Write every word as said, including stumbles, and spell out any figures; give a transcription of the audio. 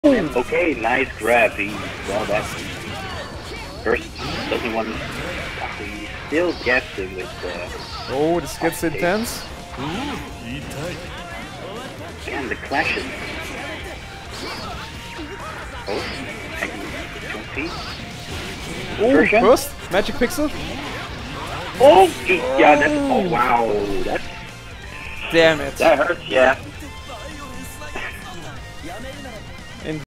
Okay, nice grab. He saw that. First, doesn't want to. He still gets him with the. Oh, this gets intense. And the clashes. Oh, twenty. Oh, burst! Magic Pixel! Oh, yeah, that's. Oh, wow. That's. Damn it. That hurts, yeah.